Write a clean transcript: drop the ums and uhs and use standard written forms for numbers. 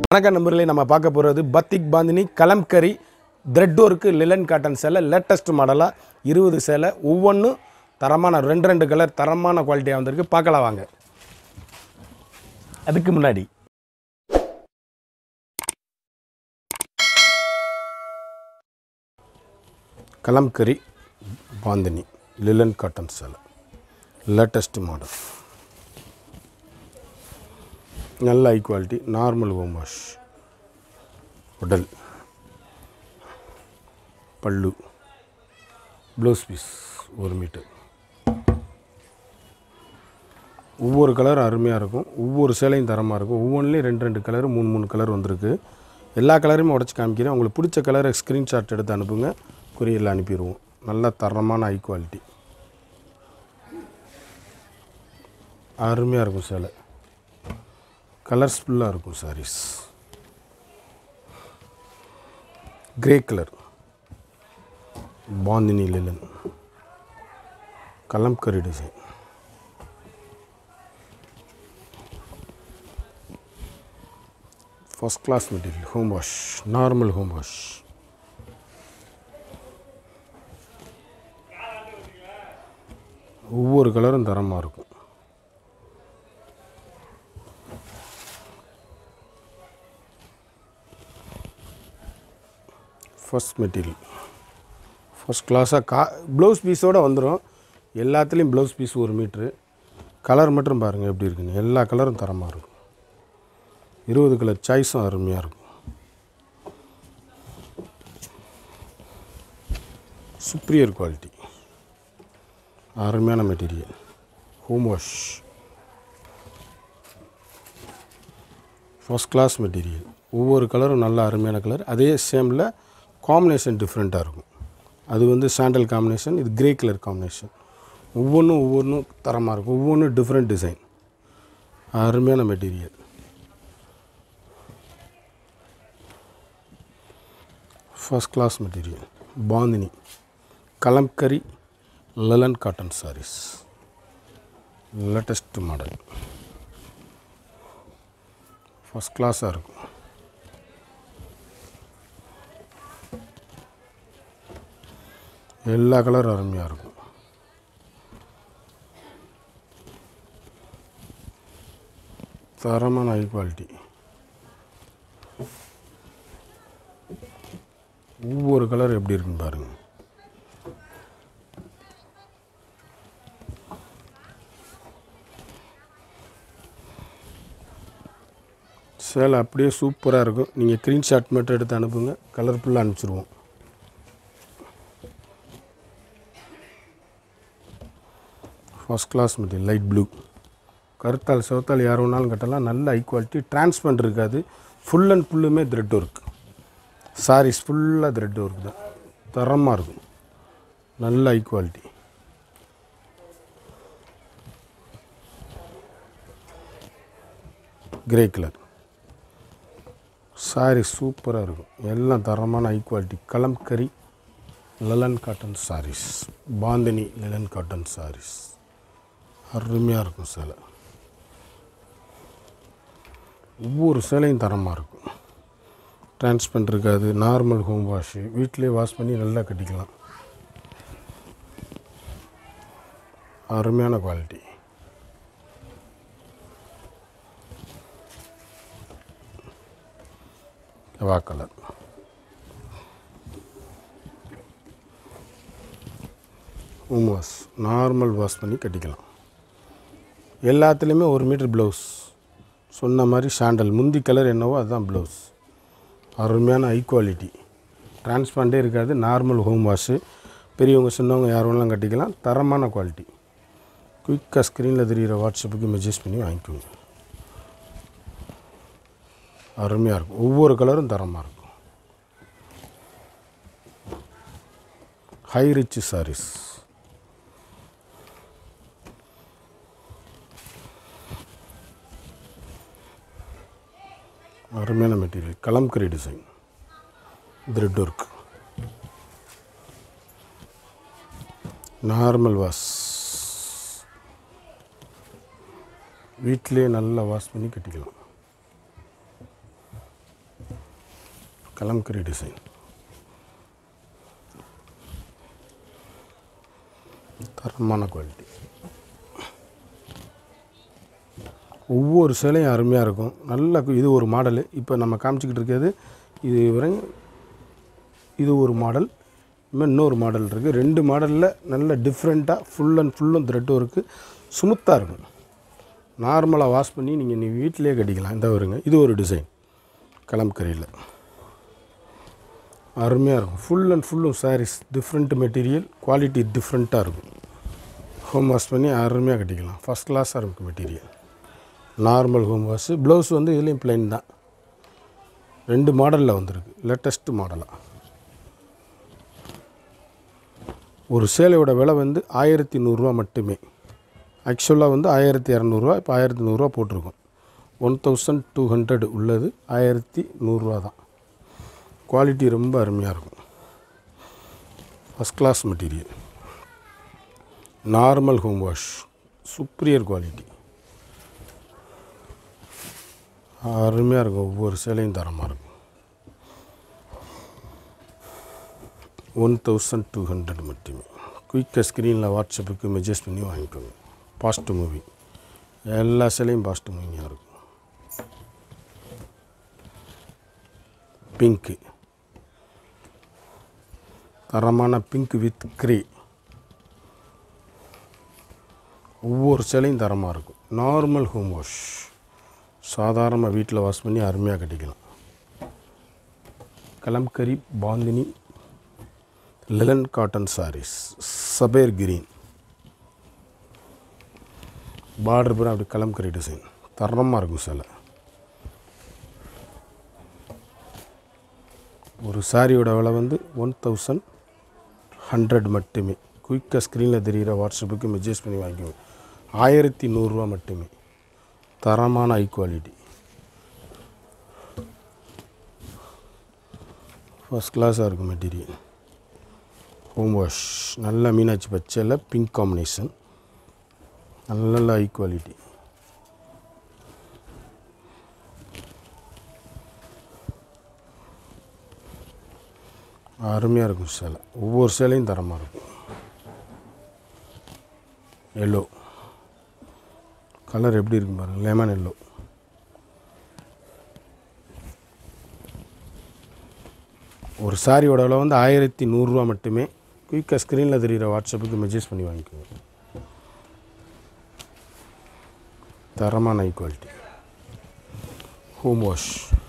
வணக்கம் நண்பர்களே, நம்ம பார்க்க போகிறது batik bandhani kalamkari thread work linen cotton சேலை. லேட்டஸ்ட் மாடலாக 20 சேலை, ஒவ்வொன்றும் தரமான ரெண்டு கலர் தரமான குவாலிட்டியாக வந்திருக்கு. பார்க்கலாம் வாங்க. அதுக்கு முன்னாடி கலம்கரி பாந்தினி லிலன் காட்டன் சேலை லேட்டஸ்ட் மாடல், நல்ல high quality, normal home wash, உடல், பல்லு, ப்ளவுஸ் பீஸ் 1 மீட்டர். ஒவ்வொரு கலரும் அருமையாக இருக்கும், ஒவ்வொரு சேலையும் தரமாக இருக்கும். ஒவ்வொன்றிலையும் ரெண்டு கலரு 3 கலர் வந்திருக்கு. எல்லா கலருமே உடச்சி காமிக்கிறேன். உங்களுக்கு பிடிச்ச கலரை ஸ்க்ரீன்ஷாட் எடுத்து அனுப்புங்க, கொரியரில் அனுப்பிடுவோம். நல்ல தரமான ஹை குவாலிட்டி, அருமையாக இருக்கும் சேலை. கலர்ஸ்ஃபுல்லாக இருக்கும் saris. Grey colour bandhani linen kalamkari design. First class material, home wash, normal home wash. ஒவ்வொரு கலரும் தரமாக இருக்கும். ஃபர்ஸ்ட் மெட்டீரியல் ஃபர்ஸ்ட் கிளாஸாக ப்ளவுஸ் பீஸோடு வந்துடும். எல்லாத்துலேயும் ப்ளவுஸ் பீஸ் 1 மீட்ரு. கலர் மட்டும் பாருங்கள் எப்படி இருக்குன்னு. எல்லா கலரும் தரமாக இருக்கும். 20 கலர் சாய்ஸும் அருமையாக இருக்கும். சுப்ரியர் குவாலிட்டி, அருமையான material, home wash, first class material. ஒவ்வொரு கலரும் நல்ல அருமையான கலர். அதே சேமில் காம்பினேஷன் டிஃப்ரெண்ட்டாக இருக்கும். அது சாண்டல் காம்பினேஷன், இது கிரே கலர் காம்பினேஷன். ஒவ்வொன்றும் தரமாக இருக்கும். ஒவ்வொன்றும் டிஃப்ரெண்ட் டிசைன், அருமையான material. First class material bandhani kalamkari linen cotton saris, latest model. First கிளாஸாக இருக்கும். எல்லா கலரும் அருமையாக இருக்கும். தரமான ஹை குவாலிட்டி. ஒவ்வொரு கலர் எப்படி இருக்குன்னு பாருங்கள். சேலை அப்படியே சூப்பராக இருக்கும். நீங்கள் ஸ்க்ரீன்ஷாட் மட்டும் எடுத்து அனுப்புங்க, கலர்ஃபுல்லாக அனுப்பிச்சிடுவோம். First class material light blue. கருத்தால் சிவத்தால் யார் வேணாலும் கட்டலாம். நல்ல ஹை குவாலிட்டி, டிரான்ஸ்பரண்ட் இருக்காது. ஃபுல் அண்ட் ஃபுல்லுமே த்ரெட் ஒர்க். சாரீஸ் ஃபுல்லாக த்ரெட் ஒர்க் தான், தரமாக இருக்கும். நல்ல high quality. Grey colour sari சூப்பராக இருக்கும். எல்லாம் தரமான high quality. Kalamkari linen cotton saris, bandhani linen cotton saris, அருமையாக இருக்கும் சேலை. ஒவ்வொரு சேலையும் தரமாக இருக்கும். டிரான்ஸ்பரண்ட் இருக்காது. நார்மல் ஹோம் வாஷு, வீட்டிலே வாஷ் பண்ணி நல்லா கட்டிக்கலாம். அருமையான குவாலிட்டி. வா colour home wash, normal wash பண்ணி கட்டிக்கலாம். எல்லாத்துலேயுமே 1 மீட்டர் ப்ளவுஸ். சொன்ன மாதிரி சாண்டல் முந்தி கலர் என்னவோ அதுதான் ப்ளவுஸ். அருமையான ஹை குவாலிட்டி, டிரான்ஸ்பரண்டே இருக்காது. நார்மல் ஹோம் வாஷு, பெரியவங்க சின்னவங்க யார் வேணாலும் கட்டிக்கலாம். தரமான குவாலிட்டி. குயிக்காக ஸ்க்ரீனில் தெரிகிற வாட்ஸ்அப்புக்கு மெசேஜ் பண்ணி வாங்கிக்கோங்க. அருமையாக இருக்கும். ஒவ்வொரு கலரும் தரமாக இருக்கும். High rich saris. அருமையான material, kalamkari design, thread work, normal wash. வீட்டிலே நல்லா வாஷ் பண்ணி கட்டிக்கலாம். கலம்கரி டிசைன். தரமான குவாலிட்டி. ஒவ்வொரு சேலையும் அருமையாக இருக்கும். நல்ல இது ஒரு மாடலு. இப்போ நம்ம காமிச்சிக்கிட்டு இருக்கிறது இது ஒரு மாடல். இன்னொரு மாடல் இருக்குது. 2 மாடலில் நல்ல டிஃப்ரெண்ட்டாக ஃபுல்லும் த்ரெட் ஒர்க்கு ஸ்மூத்தாக இருக்கும். நார்மலாக வாஷ் பண்ணி நீங்கள் வீட்டிலே கட்டிக்கலாம். இந்த வருங்க, இது ஒரு டிசைன் கலம்கரியில் அருமையாக இருக்கும். ஃபுல்லும் சாரீஸ் டிஃப்ரெண்ட் மெட்டீரியல், குவாலிட்டி டிஃப்ரெண்ட்டாக இருக்கும். ஹோம் வாஷ் பண்ணி அருமையாக கட்டிக்கலாம். ஃபஸ்ட் கிளாஸாக இருக்கும் material. Normal home wash. Blouse வந்து இதுலேயும் ப்ளைன் தான். 2 மாடலில் வந்திருக்கு, லேட்டஸ்ட்டு மாடலாக. ஒரு சேலையோட விலை வந்து 1100 மட்டுமே. ஆக்சுவலாக வந்து 1200, இப்போ 1100 போட்டிருக்கோம். 1200 உள்ளது, 1100 தான். குவாலிட்டி ரொம்ப அருமையாக இருக்கும். First class material. Normal home wash, superior quality. அருமையாக இருக்கும். ஒவ்வொரு சேலையும் தரமாக இருக்கும். 1200 மட்டுமே. குயிக்காக ஸ்க்ரீனில் வாட்ஸ்அப்புக்கு மெசேஜ் பண்ணி வாங்கிக்கோங்க. Fast movie. எல்லா சேலையும் ஃபாஸ்ட் மூவிங்காக இருக்கும். பிங்க்கு, தரமான பிங்க் வித் கிரே. ஒவ்வொரு சேலையும் தரமாக இருக்கும். நார்மல் ஹோம் வாஷ், சாதாரணமாக வீட்டில் வாஷ் பண்ணி அருமையாக கட்டிக்கலாம். கலம்கரி பாந்தினி லிலன் காட்டன் சாரீஸ், சபேர் கிரீன். பார்டர் பூரா அப்படி கலம்கரி டிசைன் தரமாக இருக்கும் சேலை. ஒரு சாரியோட விலை வந்து 1100 மட்டுமே. குயிக்காக ஸ்க்ரீனில் தெரிகிற வாட்ஸ்அப்புக்கு மெசேஜ் பண்ணி வாங்கிக்கோங்க. 1100 மட்டுமே. தரமான ஹை குவாலிட்டி, ஃபஸ்ட் கிளாஸாக இருக்கும் மெட்டீரியல். Home wash. நல்ல மீனாட்சி பச்சையில் பிங்க் காம்பினேஷன், நல்ல ஹை குவாலிட்டி. அருமையாக இருக்கும் சேலை. ஒவ்வொரு சேலையும் தரமாக இருக்கும். எல்லோ கலர் எப்படி இருக்கும் பாருங்கள், லெமன் எல்லோ. ஒரு சாரியோட விலை வந்து 1100 மட்டுமே. குயிக்காக ஸ்க்ரீனில் தெரிகிற வாட்ஸ்அப்புக்கு மெசேஜ் பண்ணி வாங்கிக்கோங்க. தரமான ஹை குவாலிட்டி ஹோம் வாஷ்.